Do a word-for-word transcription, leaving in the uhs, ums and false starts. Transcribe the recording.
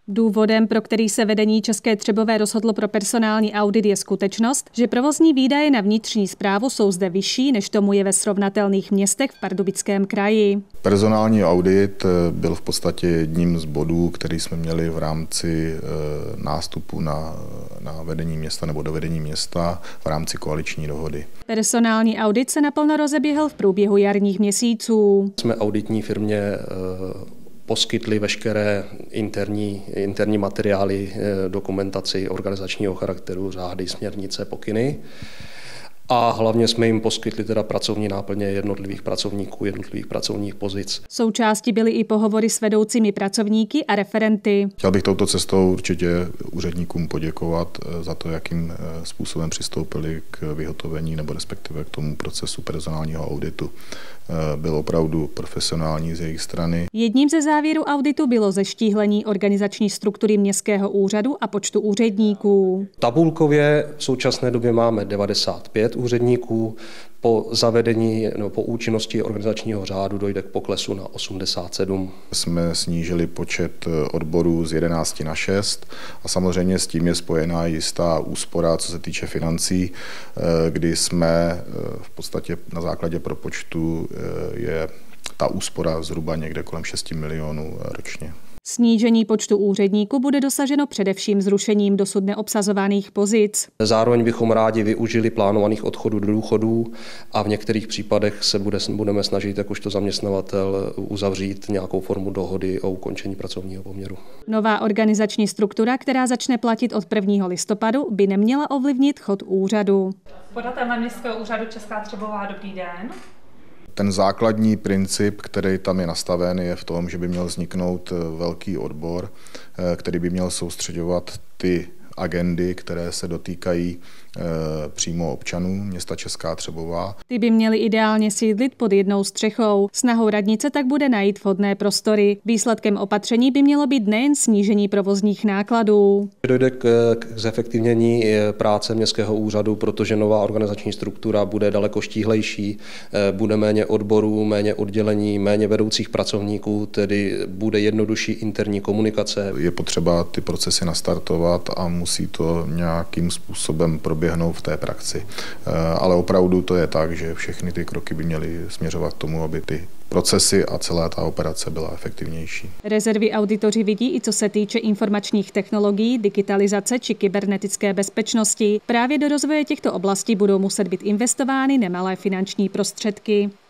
Důvodem, pro který se vedení České Třebové rozhodlo pro personální audit, je skutečnost, že provozní výdaje na vnitřní správu jsou zde vyšší, než tomu je ve srovnatelných městech v Pardubickém kraji. Personální audit byl v podstatě jedním z bodů, který jsme měli v rámci nástupu na, na vedení města nebo do vedení města v rámci koaliční dohody. Personální audit se naplno rozeběhl v průběhu jarních měsíců. Jsme auditní firmě poskytli veškeré interní, interní materiály, dokumentaci organizačního charakteru, řády, směrnice, pokyny. A hlavně jsme jim poskytli teda pracovní náplně jednotlivých pracovníků, jednotlivých pracovních pozic. Součástí byly i pohovory s vedoucími pracovníky a referenty. Chtěl bych touto cestou určitě úředníkům poděkovat za to, jakým způsobem přistoupili k vyhotovení nebo respektive k tomu procesu personálního auditu. Byl opravdu profesionální z jejich strany. Jedním ze závěrů auditu bylo zeštíhlení organizační struktury městského úřadu a počtu úředníků. Tabulkově v současné době máme devadesát pět úředníků. Po zavedení nebo po účinnosti organizačního řádu dojde k poklesu na osmdesát sedm. Jsme snížili počet odborů z jedenácti na šest a samozřejmě s tím je spojená jistá úspora, co se týče financí, kdy jsme v podstatě na základě propočtu je ta úspora zhruba někde kolem šesti milionů ročně. Snížení počtu úředníků bude dosaženo především zrušením dosud neobsazovaných pozic. Zároveň bychom rádi využili plánovaných odchodů do důchodů a v některých případech se bude, budeme snažit jakožto zaměstnavatel uzavřít nějakou formu dohody o ukončení pracovního poměru. Nová organizační struktura, která začne platit od prvního listopadu, by neměla ovlivnit chod úřadu. Podatel Městského úřadu Česká Třebová, dobrý den. Ten základní princip, který tam je nastaven, je v tom, že by měl vzniknout velký odbor, který by měl soustředovat ty agendy, které se dotýkají e, přímo občanů města Česká Třebová. Ty by měly ideálně sídlit pod jednou střechou. Snahou radnice tak bude najít vhodné prostory. Výsledkem opatření by mělo být nejen snížení provozních nákladů. Dojde k, k zefektivnění práce městského úřadu, protože nová organizační struktura bude daleko štíhlejší, bude méně odborů, méně oddělení, méně vedoucích pracovníků, tedy bude jednodušší interní komunikace. Je potřeba ty procesy nastartovat a musí to nějakým způsobem proběhnout v té praxi. Ale opravdu to je tak, že všechny ty kroky by měly směřovat k tomu, aby ty procesy a celá ta operace byla efektivnější. Rezervy auditoři vidí i co se týče informačních technologií, digitalizace či kybernetické bezpečnosti. Právě do rozvoje těchto oblastí budou muset být investovány nemalé finanční prostředky.